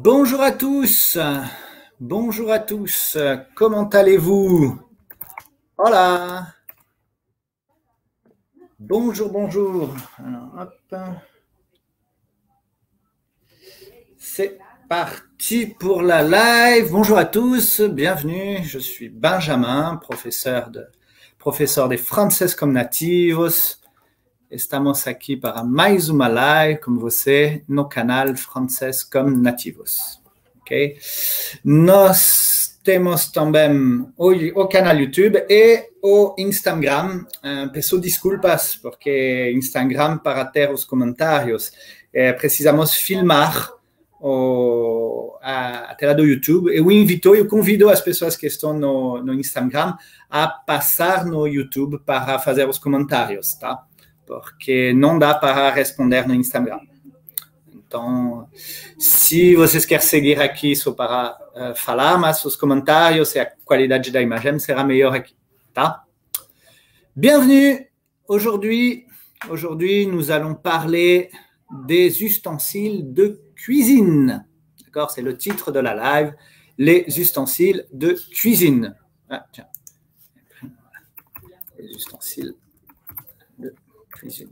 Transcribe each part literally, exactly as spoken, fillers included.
Bonjour à tous, bonjour à tous, comment allez-vous? Hola, bonjour, bonjour. Alors, hop. C'est parti pour la live. Bonjour à tous, bienvenue. Je suis Benjamin, professeur, de, professeur de Francés como Nativos. Estamos aqui para mais uma live, como você, no canal Francés como Nativos. Ok? Nós temos também o, o canal YouTube e o Instagram. Uh, peço desculpas, porque Instagram, para ter os comentários, eh, precisamos filmar o, a, a tela do YouTube. Eu invito, eu convido as pessoas que estão no, no Instagram a passar no YouTube para fazer os comentários, tá? Porque não dá para responder no Instagram. Então, se vocês querem seguir aqui só para uh, falar, mas os comentários e a qualidade da imagem será melhor aqui, tá? Bienvenue. Aujourd'hui, aujourd'hui, nous allons parler des ustensiles de cuisine. D'accord? C'est le titre de la live, les ustensiles de cuisine. Ah, tiens. Les ustensiles de cuisine.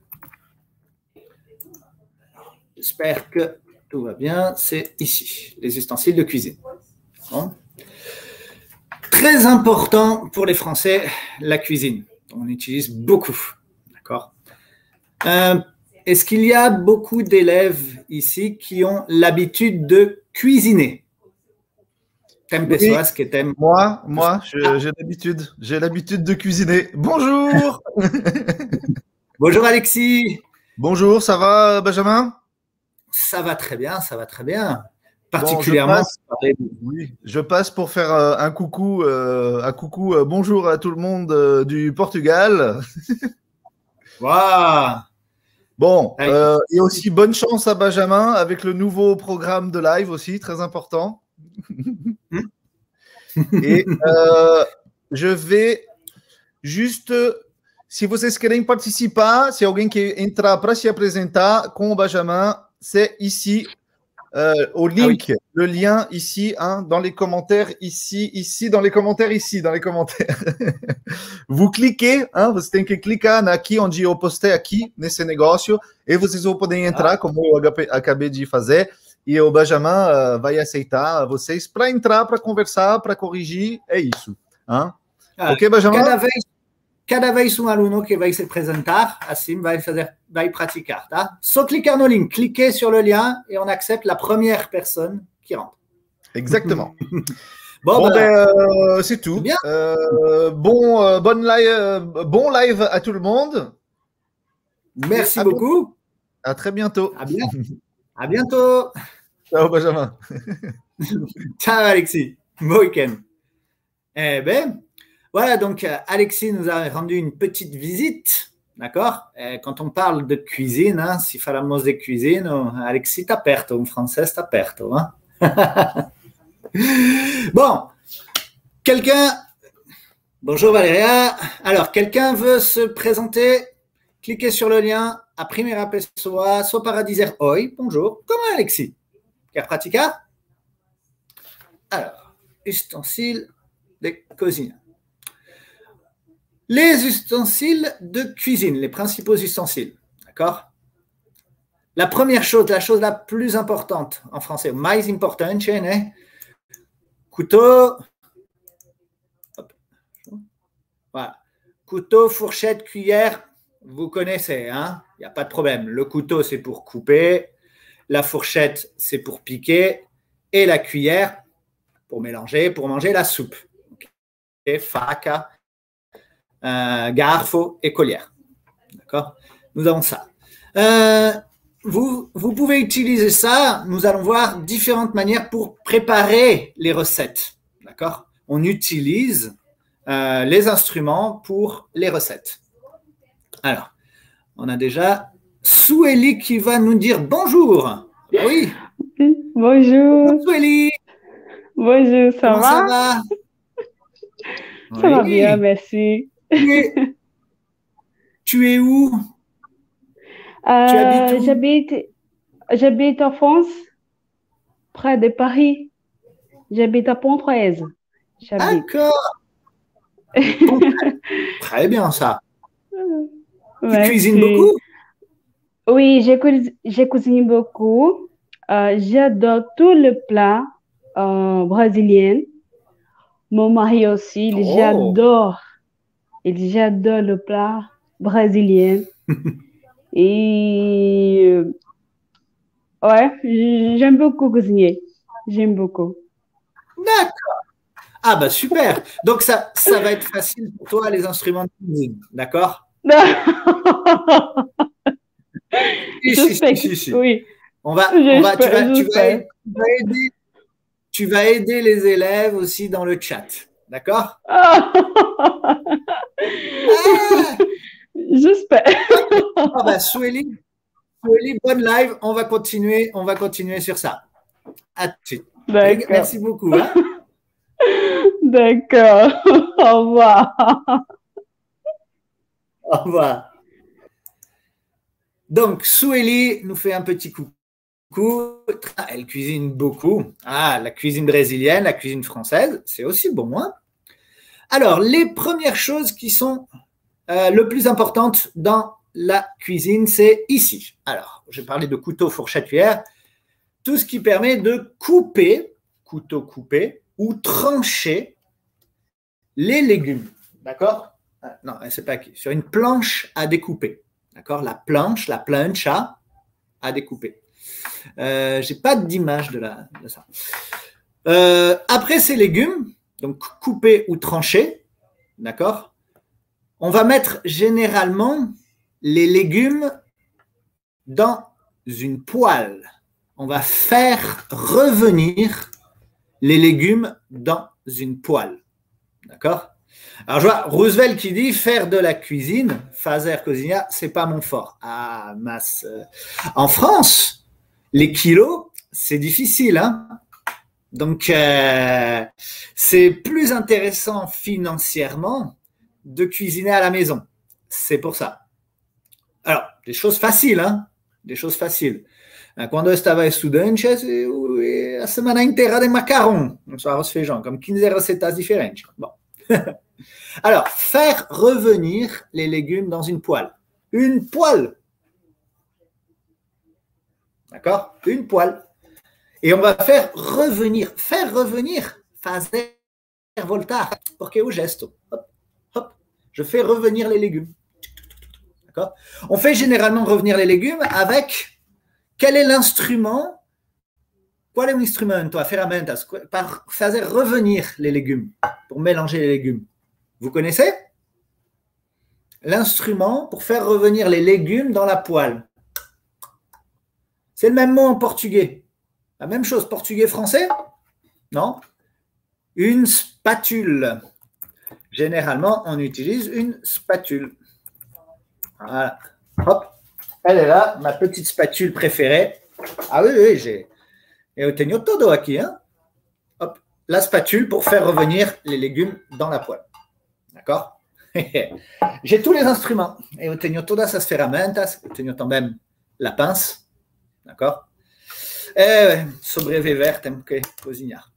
J'espère que tout va bien. C'est ici, les ustensiles de cuisine. Bon. Très important pour les Français, la cuisine. On utilise beaucoup. D'accord. Euh, Est-ce qu'il y a beaucoup d'élèves ici qui ont l'habitude de cuisiner? T'aimes Oui, pessoas que t'aimes? moi, moi, je- j'ai l'habitude, j'ai l'habitude de cuisiner. Bonjour. Bonjour Alexis. Bonjour, ça va, Benjamin? Ça va très bien, ça va très bien. Bon, je Particulièrement. passe, oui, je passe pour faire euh, un coucou, euh, un coucou, euh, bonjour à tout le monde euh, du Portugal. Waouh. Bon, Ouais. euh, et aussi bonne chance à Benjamin avec le nouveau programme de live aussi, très important. Et euh, je vais juste, se vocês querem participar, se alguém quer entrar para se apresentar com o Benjamin, c'est ici, euh, au link, Ah oui. le lien ici, hein, dans les commentaires, ici, ici, dans les commentaires, ici, dans les commentaires. Vous cliquez, hein, você tem que clicar aqui onde eu postei aqui, nesse negócio, e vocês vão poder entrar, Ah. como eu acabei de fazer, e o Benjamin uh, vai aceitar vocês para entrar, para conversar, para corrigir, é isso. Hein? Ah, Ok, Benjamin? cada vez, cada vez um aluno que vai se apresentar, assim vai fazer, vai praticar, tá? Só clicar no link, cliquez sur le lien et on accepte la première personne qui rentre. Exactement. Bon, Bon, bah, ben, euh, c'est tout. bien. Euh, bon, euh, bonne live, euh, bon live à tout le monde. Merci à beaucoup. À très bientôt. À bien. À bientôt. Ciao, Benjamin. Ciao, Alexis. Bon week-end. Eh ben, voilà, donc euh, Alexis nous a rendu une petite visite, d'accord? Eh, Quand on parle de cuisine, hein, si falamos de cuisine, oh, Alexis está perto, un français está perto. Hein? Bon, quelqu'un... Bonjour Valéria. Alors, quelqu'un veut se présenter? Cliquez sur le lien. A primeira pessoa, só para dizer oi, bonjour. Comment Alexis? Quer praticar? Alors, ustensiles de cuisine. Les ustensiles de cuisine, les principaux ustensiles, d'accord? La première chose, la chose la plus importante en français, mais importante, né? Couteau, hop. Voilà. Couteau, fourchette, cuillère, vous connaissez, hein? Il n'y a pas de problème. Le couteau, c'est pour couper, la fourchette, c'est pour piquer, et la cuillère, pour mélanger, pour manger la soupe. Okay? Faca, euh, garfo et collière. D'accord? Nous avons ça. Euh, vous, vous pouvez utiliser ça. Nous allons voir différentes manières pour préparer les recettes. D'accord? On utilise euh, les instruments pour les recettes. Alors, on a déjà Soueli qui va nous dire bonjour. Oui. Bonjour. Soueli. Bonjour, ça Comment va? ça va? Ça va Oui. bien, merci. Tu es, tu es où? Tu Euh, habites où? j'habite, j'habite en France. près de Paris. J'habite à Pontoise. J'habite. D'accord. Très bien ça. Tu cuisines Merci. beaucoup? Oui, j'ai cuis- j'ai cuisiné beaucoup. Euh, j'adore tous les plats euh, brésiliens. Mon mari aussi, il Oh, j'adore. Il j'adore le plat brésilien. Et euh, ouais, j- j'aime beaucoup cuisiner. J'aime beaucoup. d'accord. Ah bah super. Donc ça, ça va être facile pour toi les instruments de cuisine, d'accord? Si, si, si, J'espère que si, si. oui. On va, on va, tu J'espère, vas, tu vas j'espère. aider, tu vas aider, tu vas aider les élèves aussi dans le chat, d'accord? Ah, J'espère. ah bah Soueli, Soueli, bonne live. On va continuer, on va continuer sur ça. À tout de suite. D'accord. Merci beaucoup, hein? D'accord. Au revoir. Au revoir. Donc, Soueli nous fait un petit coucou. Elle cuisine beaucoup. Ah, la cuisine brésilienne, la cuisine française, c'est aussi bon, hein? Alors, les premières choses qui sont euh, le plus importantes dans la cuisine, c'est ici. Alors, je parlais de couteau, fourchette, cuillère. Tout ce qui permet de couper, couteau coupé, ou trancher les légumes. D'accord? Non, c'est pas qui. Sur une planche à découper. D'accord? La planche, la plancha à découper. Euh, j'ai pas d'image de, la, de ça. Euh, après ces légumes, donc coupés ou tranchés, d'accord? On va mettre généralement les légumes dans une poêle. On va faire revenir les légumes dans une poêle. D'accord? Alors, je vois Roosevelt qui dit faire de la cuisine, fazer cozinha, c'est pas mon fort. Ah, masse. En France, les kilos, c'est difficile, hein? Donc, euh, c'est plus intéressant financièrement de cuisiner à la maison. C'est pour ça. Alors, des choses faciles, hein? Des choses faciles. Quando eu estava estudante, eu, a semana inteira de macarrão, não só arroz feijão, comme quinze recettes différentes. Bon. Alors, faire revenir les légumes dans une poêle. Une poêle. D'accord? Une poêle. Et on va faire revenir. Faire revenir. Fazer voltar. Porque o gesto. Hop, hop. Je fais revenir les légumes. D'accord? On fait généralement revenir les légumes avec... Quel est l'instrument? Qual é o instrumento, a ferramentas, para fazer revenir les légumes, pour mélanger les légumes? Vous connaissez? L'instrument pour faire revenir les légumes dans la poêle. C'est le même mot en portugais. La même chose, portugais-français? Non? Une spatule. Généralement, on utilise une spatule. Voilà. Hop. Elle est là, ma petite spatule préférée. Ah oui, oui, j'ai. Et eu tenho todo aqui, hein? Hop, la spatule pour faire revenir les légumes dans la poêle. D'accord? J'ai tous les instruments. Et eu tenho todas as ferramentas. Eu tenho também la pince. D'accord? Et sobreviver tem que cozinhar.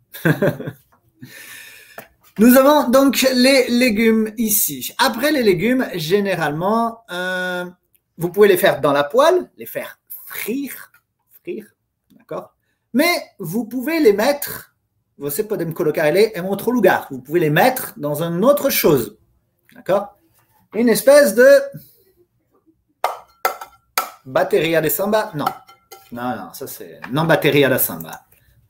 Nous avons donc les légumes ici. Après les légumes, généralement, euh, vous pouvez les faire dans la poêle, les faire frire, frire, d'accord? Mais vous pouvez les mettre, você pode me colocar ele em outro lugar. Vous pouvez les mettre dans une autre chose, d'accord? Une espèce de bateria de samba, non, non, non, ça c'est non bateria de samba.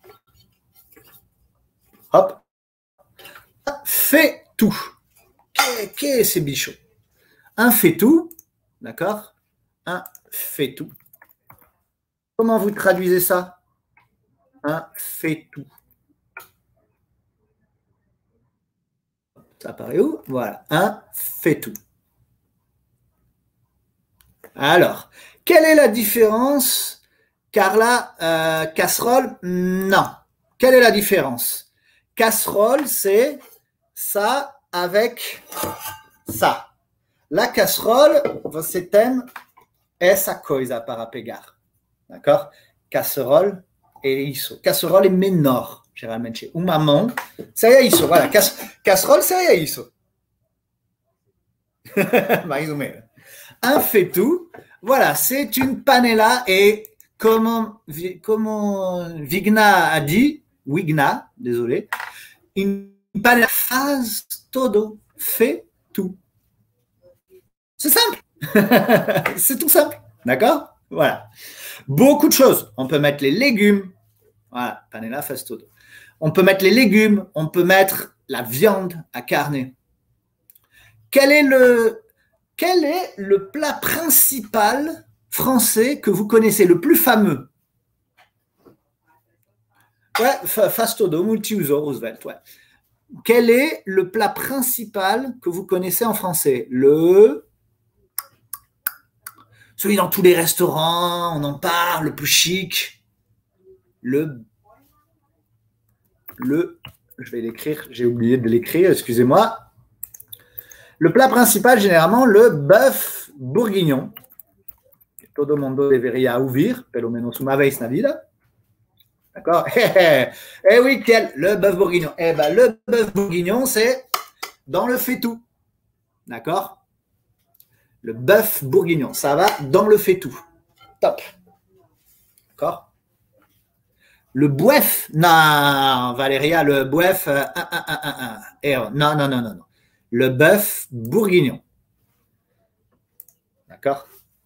Hop, fait tout. Qu'est-ce que c'est bichot? Un fait tout, d'accord? Un fait tout. Comment vous traduisez ça? Un fait tout. Ça apparaît où? Voilà, un fait tout. Alors, quelle est la différence? Carla, euh, casserole? Non. Quelle est la différence? Casserole, c'est ça avec ça. La casserole, você tem essa coisa para pegar. D'accord? Casserole, é isso. Casserole é menor, geralmente. Uma mão seria isso. Voilà. Cas casserole seria isso. Mais ou menos. Un faitout, voilà, c'est une panela et comme, comme Vigna a dit, Wigna, désolé, une panela faz todo, fait tout. C'est simple. C'est tout simple. D'accord? Voilà. Beaucoup de choses. On peut mettre les légumes. Voilà, panela faz todo. On peut mettre les légumes. On peut mettre la viande à carne. Quel est le, quel est le plat principal français que vous connaissez, le plus fameux? Ouais, faz todo, multiuso, Roosevelt, ouais. Quel est le plat principal que vous connaissez en français? Le... Celui dans tous les restaurants, on en parle, le plus chic. Le... Le... Je vais l'écrire, j'ai oublié de l'écrire, excusez-moi. Le plat principal, généralement, le bœuf bourguignon. Todo mundo deveria ouvir, pelo menos uma vez na vida. D'accord? Eh oui, quel? Le bœuf bourguignon. Eh ben, le bœuf bourguignon, c'est dans le faitout. D'accord? Le bœuf bourguignon, ça va dans le faitout. Top. D'accord? Le bouef, non, Valéria, le bouef, euh, un, un, un, un, un. Eh, non, non, non, non, non. Le bœuf bourguignon. D'accord?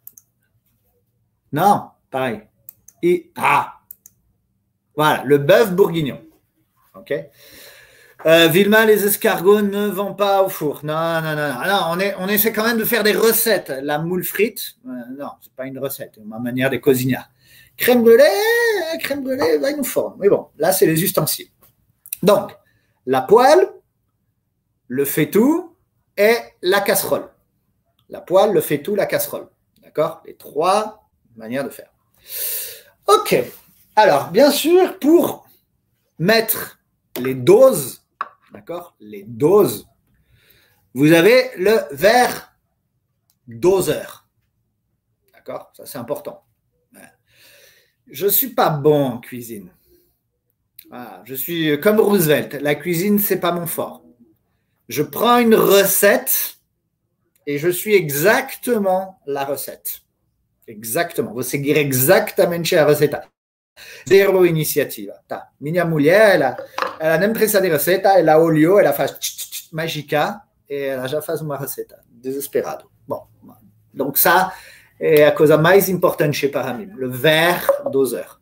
Non, pareil. Et, ah, voilà, le bœuf bourguignon. OK? Euh, Vilma, les escargots ne vont pas au four. Non, non, non, non. non on, est, on essaie quand même de faire des recettes. La moule frite, euh, non, c'est pas une recette. C'est ma manière de cuisiner. Crème brûlée, crème brûlée, va nous forme. Mais bon, là, c'est les ustensiles. Donc, la poêle, le faitout et la casserole. La poêle, le faitout, la casserole. D'accord? Les trois manières de faire. OK. Alors, bien sûr, pour mettre les doses, d'accord? Les doses, vous avez le verre doseur. D'accord? Ça, c'est important. Je ne suis pas bon en cuisine. Voilà. Je suis comme Roosevelt. La cuisine, ce n'est pas mon fort. Je prends une recette et je suis exactement la recette. Exactement. Vou seguir exatamente a receita. Zero iniciativa. Tá. Minha mulher, ela, ela nem precisa de receita, ela olhou, ela faz mágica e ela já faz uma receita. Desesperado. Bom, donc ça é a coisa mais importante para mim. Le verre doseur.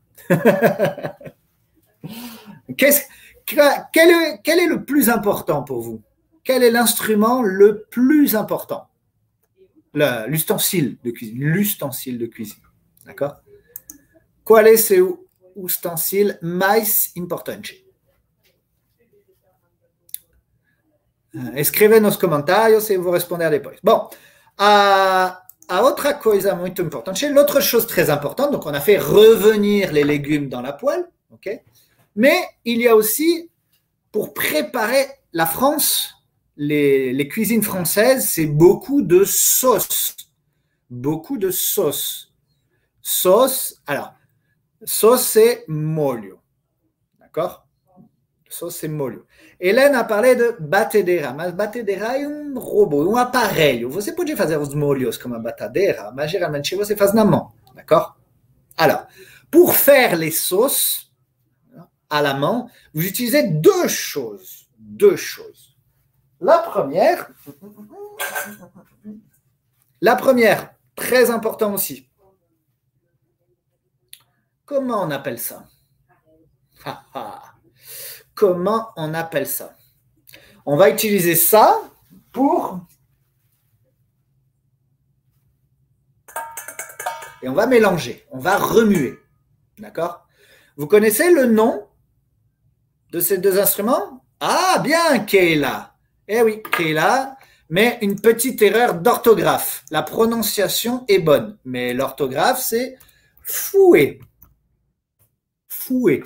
Qu'est-ce, quel, est, quel est le plus important pour vous? Quel est l'instrument le plus important? L'ustensile de cuisine. L'ustensile de cuisine. D'accord? Qual é seu ustensile mais importante? Escrevez nos comentários e vou responder depois. Bon, a, a outra coisa muito importante, l'autre chose très importante, donc on a fait revenir les légumes dans la poêle, ok? Mais il y a aussi, pour préparer la France, les, les cuisines françaises, c'est beaucoup de sauce. Beaucoup de sauce. Sauce, alors, sauce c'est molho. D'accord? Sauce c'est molho. Hélène a parlé de batedeira, mas batedeira é um robô, um aparelho. Você pode fazer os molhos com uma batedeira, mas geralmente você faz na mão. D'accord? Alors, pour faire les sauces à la main, vous utilisez deux choses. Deux choses. La première, la première, très important aussi. Comment on appelle ça? Comment on appelle ça? On va utiliser ça pour... Et on va mélanger, on va remuer. D'accord? Vous connaissez le nom de ces deux instruments? Ah, bien, Keila. Eh oui, Keila, mais une petite erreur d'orthographe. La prononciation est bonne, mais l'orthographe, c'est fouet. Fouet.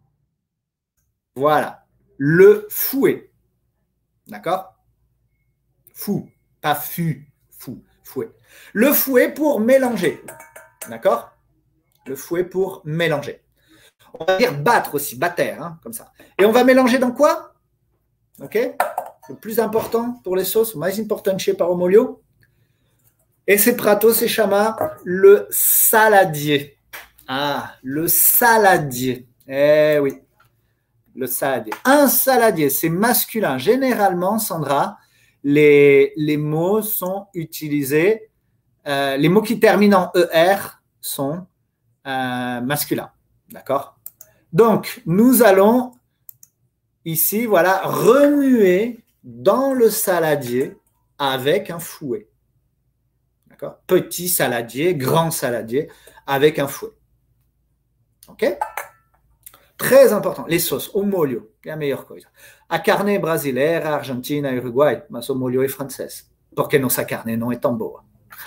Voilà, le fouet. D'accord? Fou, pas fu, fou, fouet. Le fouet pour mélanger. D'accord? Le fouet pour mélanger. On va dire battre aussi, batter, hein, comme ça. Et on va mélanger dans quoi? Ok? Le plus important pour les sauces, mais importante para o molho. Et c'est prato, c'est chama le saladier. Ah, le saladier. Eh oui, le saladier. Un saladier, c'est masculin. Généralement, Sandra, les, les mots sont utilisés, euh, les mots qui terminent en E R sont euh, masculins. D'accord? Donc, nous allons ici, voilà, remuer dans le saladier avec un fouet. D'accord? Petit saladier, grand saladier, avec un fouet. Ok? Très important. Les sauces, au molho, é a melhor coisa. A carne é brasileira, argentina e Uruguai, mas o molho é francês. Porque nossa carne não é tão boa.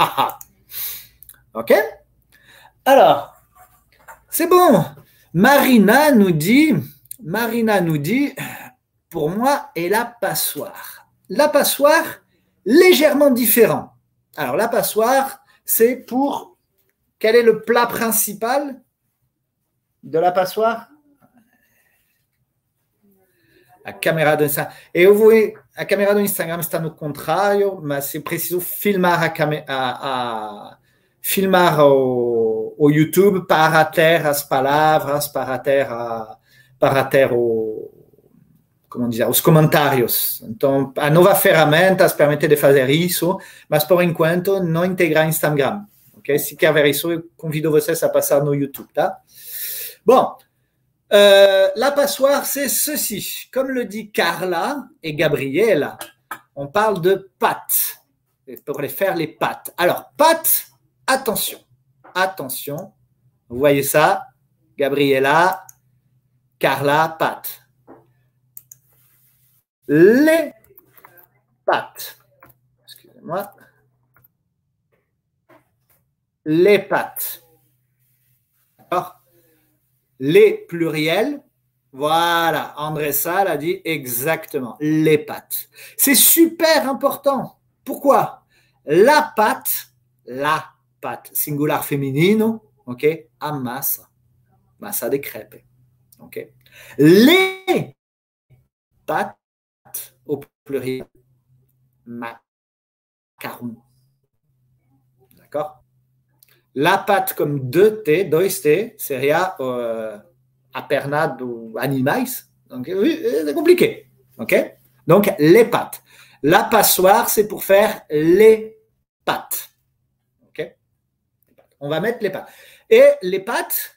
Ok? Alors, c'est bon. Marina nous dit, Marina nous dit, pour moi, est la passoire. La passoire, légèrement différent. Alors, la passoire, c'est pour, quel est le plat principal de la passoire? A câmera do Instagram. Eu vou, a câmera do Instagram está no contrário, mas eu preciso filmar a, cam- a, a filmar o, o YouTube para ter as palavras, para ter, a, para ter o, como dizer, os comentários. Então, a nova ferramenta permite de fazer isso, mas por enquanto não integrar Instagram. Okay? Se quer ver isso, eu convido vocês a passar no YouTube. Tá? Bon. Euh, la passoire, c'est ceci. Comme le dit Carla et Gabriela, on parle de pâtes. Pour les faire les pâtes. Alors, pâtes, attention. Attention. Vous voyez ça? Gabriela, Carla, pâtes. Les pâtes. Excusez-moi. Les pâtes. D'accord? Les pluriels, voilà, André Sall a dit exactement, les pâtes. C'est super important. Pourquoi? La pâte, la pâte, singular feminino, ok, a massa, massa de crêpes, ok. Les pâtes, au pluriel, macaron, d'accord? La pâte comme deux T, dois T, seria euh, apernado animais. Donc, oui, c'est compliqué. OK? Donc, les pâtes. La passoire, c'est pour faire les pâtes. OK? On va mettre les pâtes. Et les pâtes,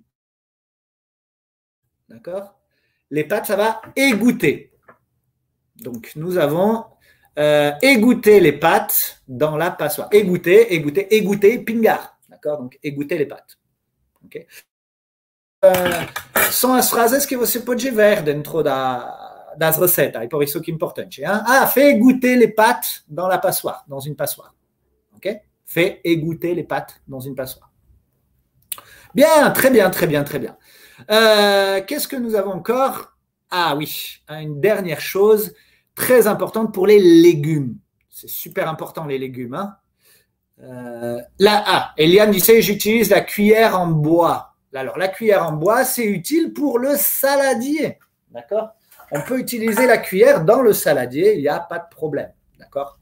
d'accord? Les pâtes, ça va égoutter. Donc, nous avons euh, égoutté les pâtes dans la passoire. Égoutter, égoutter, égoutter, pingar. D'accord? Donc, égoutter les pâtes. Ok? Uh, são as frases que você pode ver dentro da, das receitas, e por isso que é importante. Hein? Ah, fais égoutter les pâtes dans la passoire, dans une passoire. Ok? Fais égoutter les pâtes dans une passoire. Bien, très bien, très bien, très bien. Euh, Qu'est-ce que nous avons encore? Ah oui, une dernière chose très importante pour les légumes. C'est super important, les légumes. Hein? Euh, là, ah, Eliane disait, j'utilise la cuillère en bois. Alors, la cuillère en bois, c'est utile pour le saladier. D'accord? On peut utiliser la cuillère dans le saladier, il n'y a pas de problème. D'accord?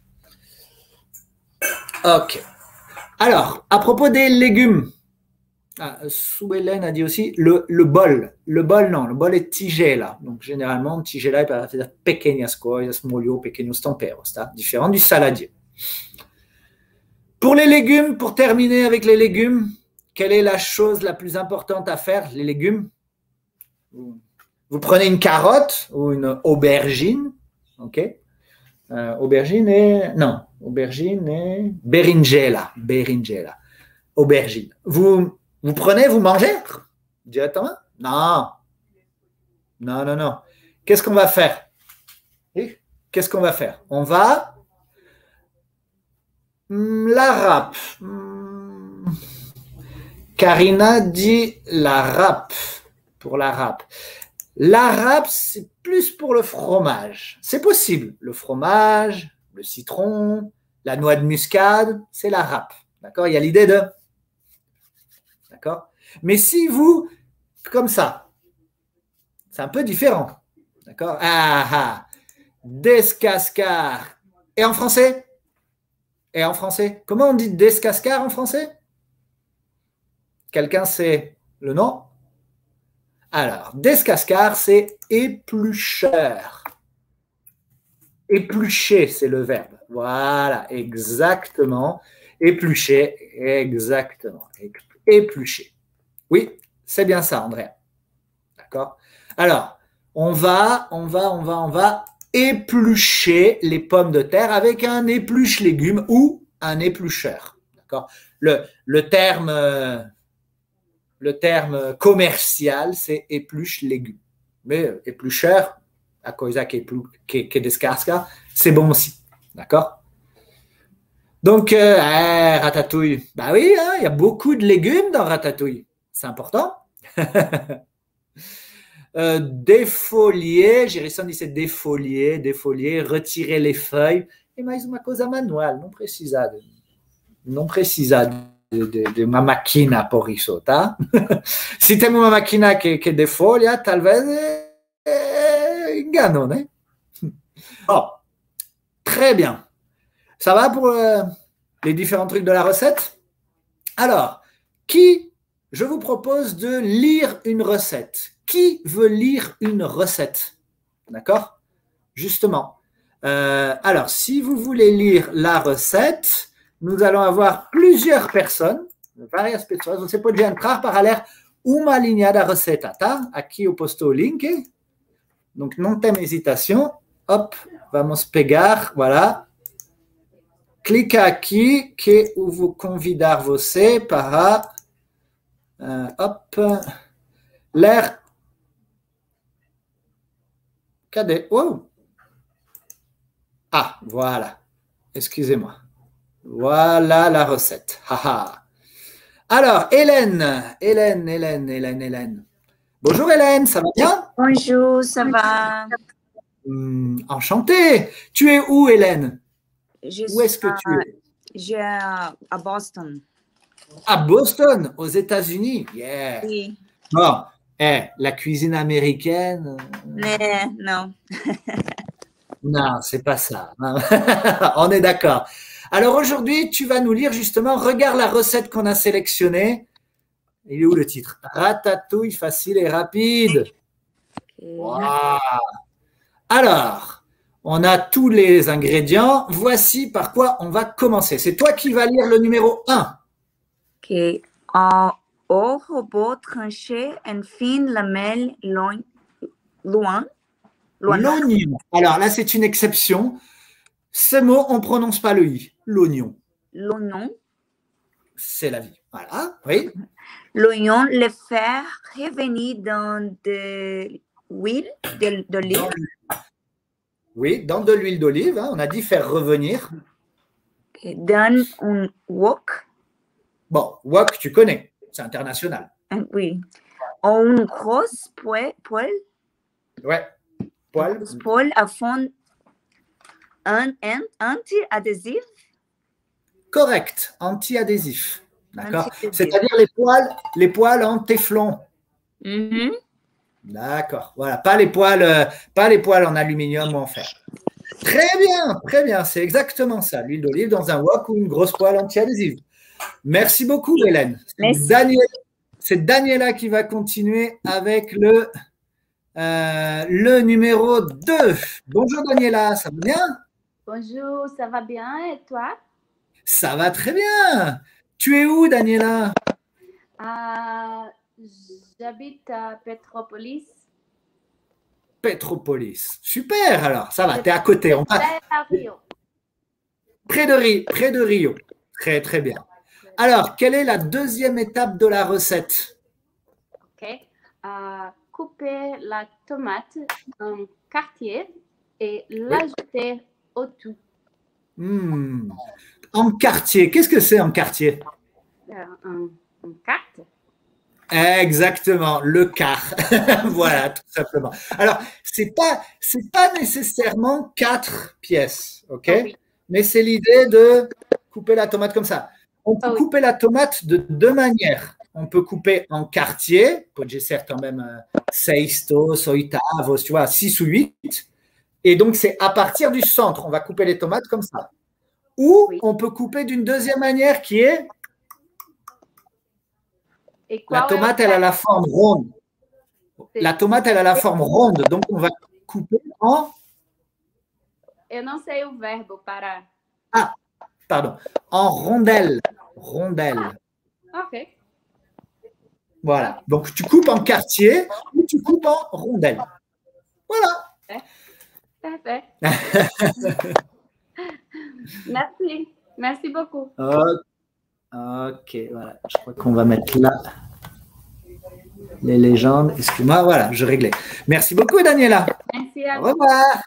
Ok. Alors, à propos des légumes, ah, Sue-Hélène a dit aussi le, le bol. Le bol, non, le bol est tigela. Donc, généralement, tigela est para fazer pequeñas coisas, molho, pequeños temperos. Tá? Différent du saladier. Pour les légumes, pour terminer avec les légumes, quelle est la chose la plus importante à faire, les légumes? Vous prenez une carotte ou une aubergine, ok? Euh, aubergine et... Non, aubergine et... Berinjela, berinjela, aubergine. Vous, vous prenez, vous mangez directement? Non. Non, non, non. Qu'est-ce qu'on va faire? Qu'est-ce qu'on va faire? On va... La râpe. Karina dit la râpe, pour la râpe. La râpe, c'est plus pour le fromage. C'est possible. Le fromage, le citron, la noix de muscade, c'est la râpe. D'accord? Il y a l'idée de... D'accord? Mais si vous comme ça. C'est un peu différent. D'accord? Ah ah. Descascar. Et en français? Et en français? Comment on dit descascar en français? Quelqu'un sait le nom? Alors, descascar, c'est éplucheur. Éplucher, c'est le verbe. Voilà, exactement. Éplucher, exactement. Éplucher. Oui, c'est bien ça, Andrea. D'accord? Alors, on va, on va, on va, on va éplucher les pommes de terre avec un épluche légumes ou un éplucheur. D'accord? Le, le terme, euh, le terme commercial, c'est épluche légumes. Mais euh, éplucheur, à cause qui est descasca, c'est bon aussi. D'accord? Donc, euh, ah, ratatouille. Bah oui, hein, il y a beaucoup de légumes dans ratatouille. C'est important. euh, défolier, Gérison dit c'est défolier, défolier, retirer les feuilles. E mais uma coisa manual, não precisa, não precisa de, de, de uma máquina por isso, tá? Se tem uma máquina que, que defolia, talvez eh, engano, né? Bon, très bien. Ça va pour euh, les différents trucs de la recette? Alors, qui, je vous propose de lire une recette. Qui veut lire une recette? D'accord? Justement. Euh, alors, si vous voulez lire la recette, nous allons avoir plusieurs personnes, varias pessoas. Você pode entrar para ler uma linha da receta, tá? Aqui eu posto o link. Donc, não tem hesitação. Hop, vamos pegar, voilà. Clique aqui que eu vou convidar você para uh, hop, ler. Cadê? Oh. Ah, voilà. Excusez-moi. Voilà la recette. Haha. Alors, Hélène, Hélène, Hélène, Hélène, Hélène. Bonjour Hélène, ça va bien? Bonjour, ça va? Hum, enchanté. Tu es où Hélène? Je Où est-ce que suis tu à, es? je suis à à Boston. À Boston, aux États-Unis. Yeah. Oui, Bon, eh, la cuisine américaine. euh, mais non. Non, c'est pas ça. On est d'accord. Alors aujourd'hui, tu vas nous lire justement, regarde la recette qu'on a sélectionnée. Il est où le titre? Ratatouille facile et rapide. Wow. Alors, on a tous les ingrédients. Voici par quoi on va commencer. C'est toi qui vas lire le numéro un. Ok. En au robot tranché en fine lamelle loin, loin, loin. L'oignon. Alors là, c'est une exception. Ce mot, on ne prononce pas le i. L'oignon. L'oignon. C'est la vie. Voilà, oui. L'oignon, le faire revenir dans de l'huile, de, de l'huile. Oui, dans de l'huile d'olive. Hein, on a dit faire revenir. Dans un wok. Bon, wok, tu connais. C'est international. Oui. En une grosse poêle. poêle Ouais. Poêle. Poêle à fond un, un anti-adhésif. Correct. Anti-adhésif. D'accord. Anti-adhésif. C'est-à-dire les poêles, les poêles en téflon. Mhm. D'accord. Voilà. Pas les poêles, euh, pas les poêles en aluminium ou en fer. Très bien, très bien. C'est exactement ça. L'huile d'olive dans un wok ou une grosse poêle anti-adhésive. Merci beaucoup, Hélène. Merci. Daniel, c'est Daniela qui va continuer avec le, euh, le numéro deux. Bonjour Daniela, ça va bien? Bonjour, ça va bien et toi? Ça va très bien. Tu es où, Daniela? Euh, j'habite à Petropolis. Petropolis. Super, alors, ça va, tu es à côté. On va... Près à Rio. Près de, Rio, près de Rio. Très, très bien. Alors, quelle est la deuxième étape de la recette? Ok. Euh, couper la tomate en quartier et l'ajouter au tout. Hmm. En quartier. Qu'est-ce que c'est en quartier? Euh, en, en carte. Exactement, le quart. Voilà, tout simplement. Alors, c'est pas, c'est pas nécessairement quatre pièces, ok? Ah oui. Mais c'est l'idée de couper la tomate comme ça. On peut Ah oui. couper la tomate de deux manières. on peut couper en quartiers, pode ser também sextos, oitavos, tu vois, six ou huit. Et donc, c'est à partir du centre, on va couper les tomates comme ça. Ou Oui. on peut couper d'une deuxième manière qui est, Et la qual é o tomate, elle a la forme ronde. C'est- La tomate, elle a la forme ronde, donc on va couper en, Eu não sei o verbo para. pardon, en rondelles. Rondelles. Ok. Voilà. Donc, tu coupes en quartier ou tu coupes en rondelles. Voilà. Parfait. Merci. Merci beaucoup. Ok, Ok, voilà. Je crois qu'on va mettre là les légendes. Excuse-moi, voilà, je réglais. Merci beaucoup, Daniela. Merci à Au vous. revoir.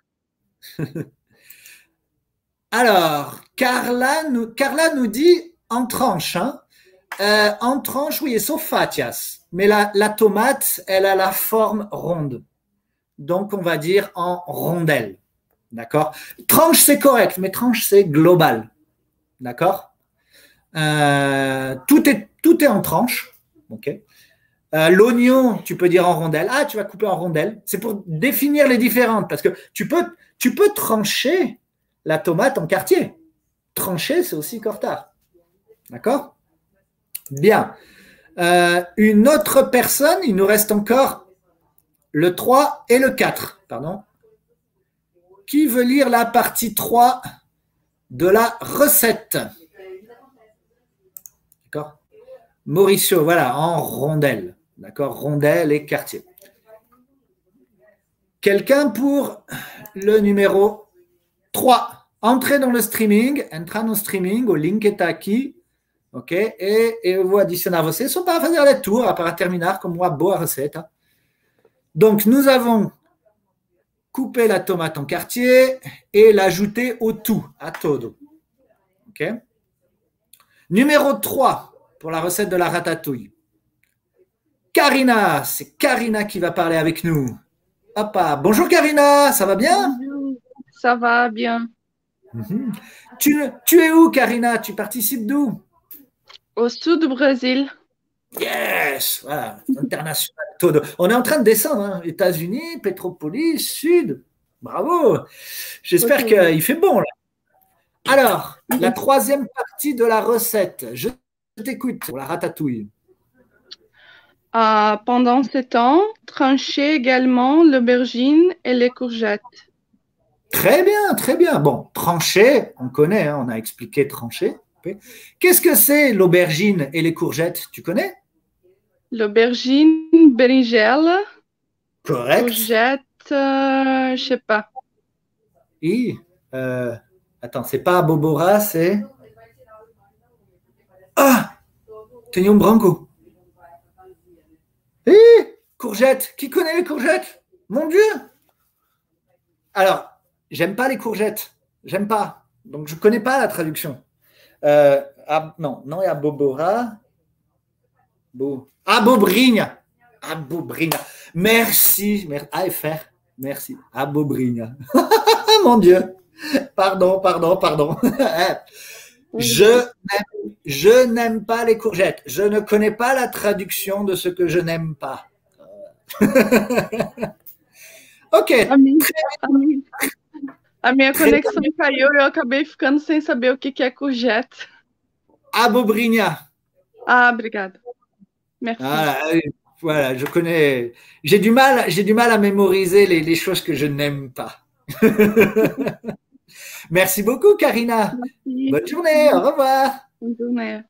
Alors, Carla nous, Carla nous dit en tranche. Hein. Euh, en tranche, oui, sauf fatias. Mais la, la tomate, elle a la forme ronde. Donc, on va dire en rondelle. D'accord? Tranche, c'est correct, mais tranche, c'est global. D'accord? euh, tout, est, tout est en tranche. OK? Euh, L'oignon, tu peux dire en rondelle. Ah, tu vas couper en rondelle. C'est pour définir les différentes. Parce que tu peux, tu peux trancher la tomate en quartier. Trancher, c'est aussi cortard. D'accord? Bien. Euh, une autre personne, il nous reste encore le trois et le quatre. Pardon. Qui veut lire la partie trois de la recette? D'accord? Mauricio, voilà, en rondelle. D'accord? Rondelle et quartier. Quelqu'un pour le numéro trois. Entrez dans le streaming, entra no streaming, o link está aqui, ok? E eu vou adicionar vocês só para fazer a leitura, para terminar com uma boa receita. Donc, nous avons coupé la tomate en quartier et l'ajouter au tout, à todo. Ok? Numéro trois pour la recette de la ratatouille. Karina, c'est Karina qui va parler avec nous. Hoppa. Bonjour Karina, ça va bien? Bonjour, ça va bien. Mhm. tu, tu es où Karina? Tu participes d'où? Au sud du Brésil. Yes, voilà, international. Todo. On est en train de descendre, hein. États-Unis, Petropolis, Sud. Bravo. J'espère Ok. qu'il fait bon là. Alors, la troisième partie de la recette. Je t'écoute pour la ratatouille. Euh, pendant ce temps, tranchez également l'aubergine et les courgettes. Très bien, très bien. Bon, trancher, on connaît, hein, on a expliqué trancher. Qu'est-ce que c'est l'aubergine et les courgettes? Tu connais? L'aubergine, berinjelle, Correct. courgette, euh, je sais pas. Et, euh, attends, c'est pas Bobora, c'est... Ah! Tenho um branco. Eh, courgettes. Qui connaît les courgettes? Mon Dieu! Alors, j'aime pas les courgettes. J'aime pas. Donc, je connais pas la traduction. Euh, ah, non, non, il y a Bobora. Bo... Abobrinha. Abobrinha. Merci. Merci. A F R. Merci. Abobrinha. Mon Dieu. Pardon, pardon, pardon. Je n'aime, je n'aime pas les courgettes. Je ne connais pas la traduction de ce que je n'aime pas. Ok. A minha, a minha, a minha conexão caiu e eu acabei ficando sem saber o que que é courgette. Abobrinha. Ah, obrigada. Merci. Voilà, voilà, je connais. J'ai du mal, j'ai du mal à mémoriser les, les choses que je n'aime pas. Merci beaucoup, Karina. Merci. Bonne journée. Au revoir. Bonne journée.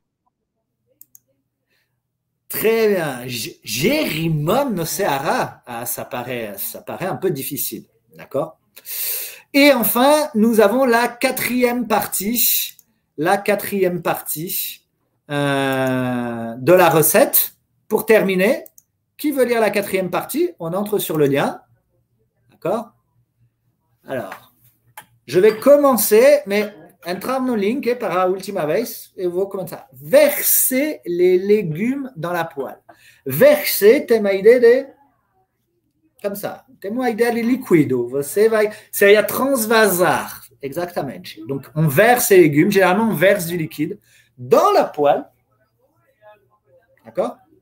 Très bien. J- Jérimon no Ceará. Ah, ça paraît, ça paraît un peu difficile. D'accord? Et enfin, nous avons la quatrième partie, la quatrième partie euh, de la recette. Pour terminer, qui veut lire la quatrième partie? On entre sur le lien. D'accord? Alors, je vais commencer, mais entrar no link para a última vez, eu vou começar. Verser les légumes dans la poêle. Verser, tem uma ideia de... Comme ça. Tem uma ideia de líquido. Você vai... Seria transvasar. Exatamente. Donc, on verse les légumes. Généralement, on verse du liquide dans la poêle. D'accord?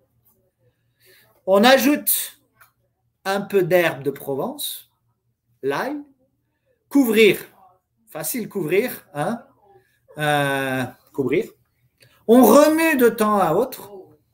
On ajoute un peu d'herbe de Provence, l'ail, couvrir, facile couvrir, hein, euh, couvrir. On remue de temps à autre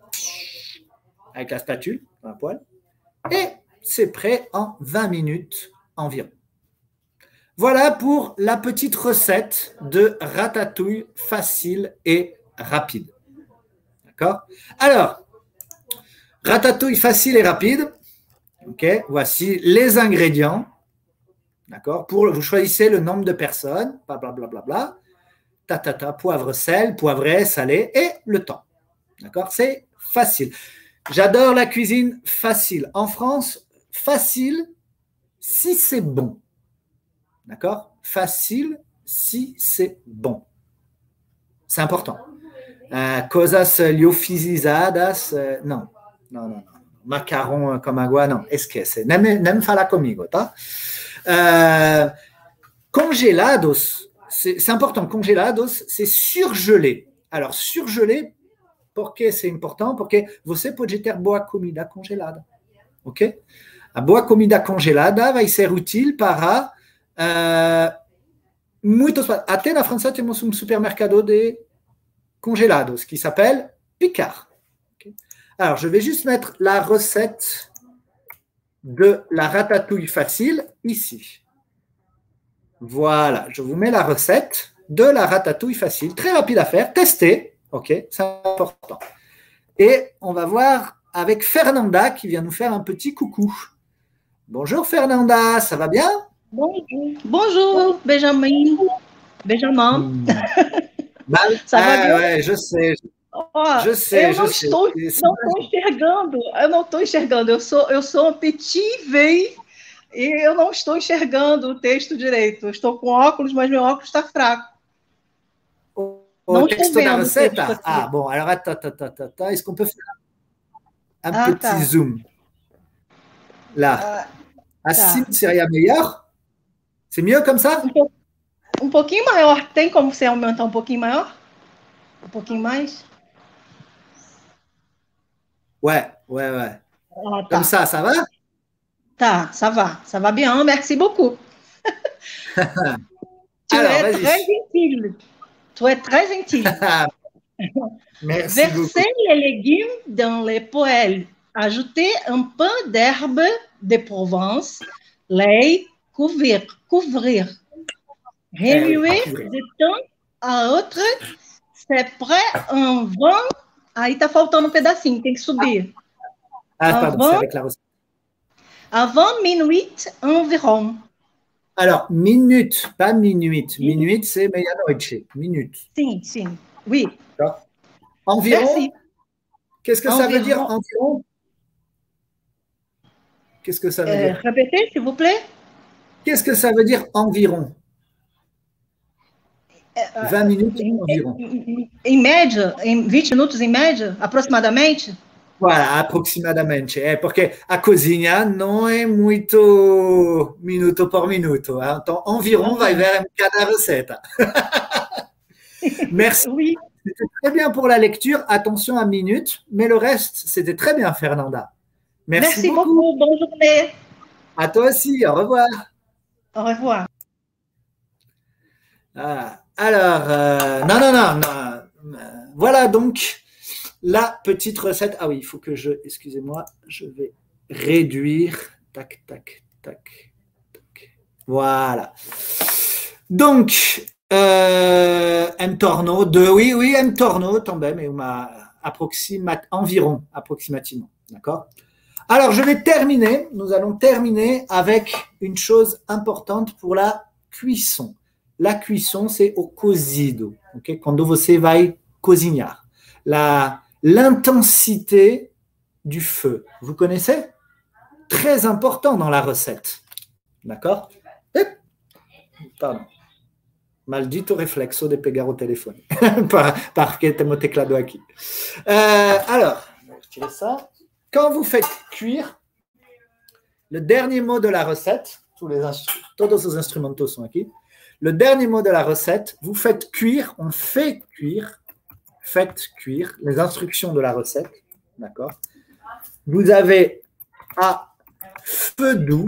avec la spatule, un poêle, et c'est prêt en vingt minutes environ. Voilà pour la petite recette de ratatouille facile et rapide. D'accord? Alors, ratatouille facile et rapide. Ok, voici les ingrédients. D'accord? Pour, vous choisissez le nombre de personnes, blablabla, bla, bla, bla, ta, ta, ta, poivre, sel, poivré, salé et le temps. D'accord? C'est facile. J'adore la cuisine facile. En France, facile si c'est bon. D'accord? Facile si c'est bon. C'est important. Uh, cosas liofisizadas, uh, non. Non, non, non. Macaron comme agua, non. Esquece. Nem, nem fala comigo, tá? Uh, congelados, c'est important. Congelados, c'est surgelé. Alors, surgelé, porque c'est important? Porque você pode ter boa comida congelada. Ok? A boa comida congelada vai ser útil para uh, muitos. Até na França temos um supermercado de congelados qui s'appelle Picard. Okay. Alors, je vais juste mettre la recette de la ratatouille facile ici. Voilà, je vous mets la recette de la ratatouille facile. Très rapide à faire, testez, ok, c'est important. Et on va voir avec Fernanda qui vient nous faire un petit coucou. Bonjour Fernanda, ça va bien? Bonjour, bonjour Benjamin. Benjamin. Mmh. Bah, ça va ah, bien? Ouais, je sais. Oh, je sei, eu não je estou, sei. não estou enxergando. Eu não estou enxergando. Eu sou, eu sou um petit veille e eu não estou enxergando o texto direito. Eu estou com óculos, mas meu óculos está fraco. O, não o texto da receta? Ah, bon, alors attends, attends, attends, attends. Est-ce qu'on peut faire un ah, petit tá. zoom? Là. Ah, Assim tá. seria melhor? C'est mieux comme ça? Um, po um pouquinho maior. Tem como você aumentar um pouquinho maior? Um pouquinho mais? Ouais, ouais, ouais. Ah, tá. Comme ça, ça va? Tá, ça va. Ça va bien. Merci beaucoup. Tu Alors, es très gentil. Tu es très gentil. Merci Verser beaucoup. les légumes dans les poêles. Ajouter un peu d'herbe de Provence. L'ail, couvrir. Couvrir. Remuer Eh oui, de temps à autre. C'est prêt en vingt. Aí tá faltando um pedacinho, tem que subir. Ah, pardon, c'est avec la recette. À vingt minutes environ. Alors, minute, pas minute. Minute, c'est meia-noite. Minute. Sim, sim. Oui. Environ. Qu'est-ce que ça environ. veut dire environ? Qu'est-ce que ça veut euh, dire? Répétez, s'il vous plaît. Qu'est-ce que ça veut dire environ? vingt minutes environ. Em média, em vinte minutos em média, aproximadamente? Voilà, aproximadamente. É porque a cozinha não é muito minuto por minuto. Hein? Então, environ vai ver cada receta. Merci. Oui. C'était très bien pour la lecture. Attention à minutes, mais le reste, c'était très bien, Fernanda. Merci, Merci beaucoup. beaucoup. Bonne journée. À toi aussi. Au revoir. Au revoir. Ah, alors, euh, non, non, non, non. Voilà donc la petite recette. Ah oui, il faut que je, excusez-moi, je vais réduire. Tac, tac, tac, tac. Voilà. Donc, euh, un torno de, oui, oui, un torno também, mais approxima, environ, approximativement. D'accord? Alors, je vais terminer. Nous allons terminer avec une chose importante pour la cuisson. La cuisson, c'est o cozido, ok? Quando você vai cozinhar. La, l'intensité du feu. Vous connaissez? Très important dans la recette. D'accord? Pardon. Maldito reflexo de pegar o telefone. Porque temos teclado aqui. Euh, alors, je vais retirer ça. Quand vous faites cuire, le dernier mot de la recette, tous les todos os instrumentos sont ici. Le dernier mot de la recette, vous faites cuire, on fait cuire, faites cuire, les instructions de la recette, d'accord? vous avez à feu doux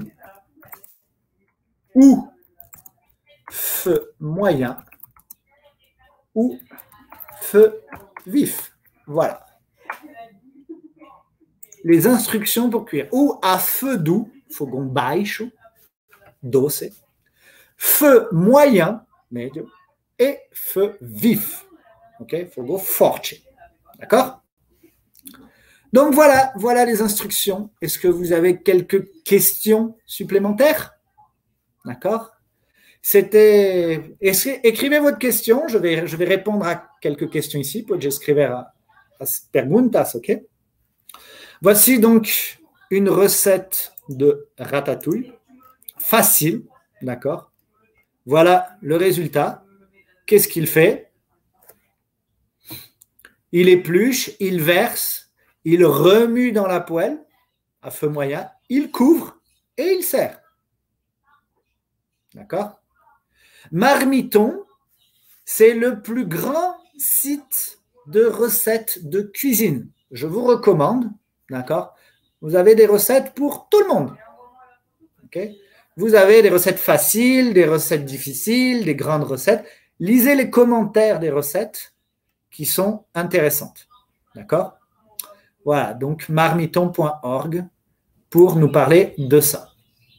ou feu moyen ou feu vif. Voilà. Les instructions pour cuire. Ou à feu doux, fogão baixo, doce, feu moyen, médio, et feu vif. Ok, fogo forte. D'accord? Donc voilà, voilà les instructions. Est-ce que vous avez quelques questions supplémentaires? D'accord? C'était. Écrivez votre question. Je vais, je vais répondre à quelques questions ici. Pode escrever as perguntas, ok? Voici donc une recette de ratatouille facile, d'accord? Voilà le résultat. Qu'est-ce qu'il fait? Il épluche, il verse, il remue dans la poêle à feu moyen, il couvre et il sert. D'accord? Marmiton, c'est le plus grand site de recettes de cuisine. Je vous recommande, d'accord? Vous avez des recettes pour tout le monde. Okay? Vous avez des recettes faciles, des recettes difficiles, des grandes recettes. Lisez les commentaires des recettes qui sont intéressantes. D'accord? Voilà, donc marmiton point org pour nous parler de ça.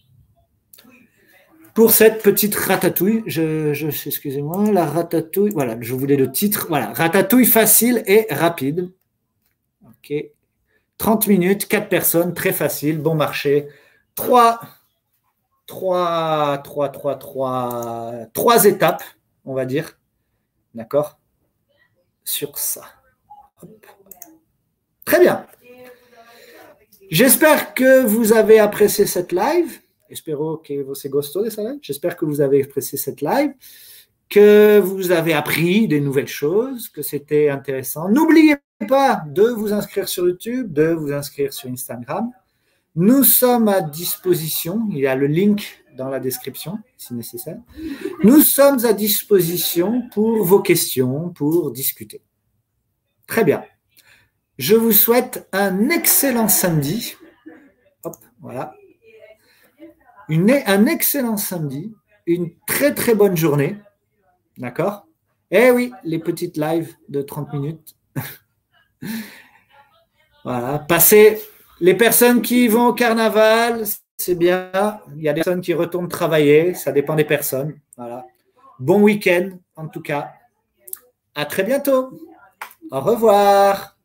Pour cette petite ratatouille, je, je, excusez-moi, la ratatouille, voilà, je voulais le titre, voilà, ratatouille facile et rapide. Ok, trente minutes, quatre personnes, très facile, bon marché. Trois, trois, trois, trois, trois, trois étapes, on va dire, d'accord, sur ça. Hop. Très bien. J'espère que vous avez apprécié cette live. Espero que você gostou dessa live. J'espère que vous avez apprécié cette live, que vous avez appris des nouvelles choses, que c'était intéressant. N'oubliez pas de vous inscrire sur YouTube, de vous inscrire sur Instagram. Nous sommes à disposition. Il y a le link dans la description, si nécessaire. Nous sommes à disposition pour vos questions, pour discuter. Très bien. Je vous souhaite un excellent samedi. Hop, voilà. Une, un excellent samedi, une très très bonne journée, d'accord? Eh oui, les petites lives de trente minutes. Voilà, passez, les personnes qui vont au carnaval, c'est bien, il y a des personnes qui retournent travailler, ça dépend des personnes, voilà. Bon week-end, en tout cas. À très bientôt. Au revoir.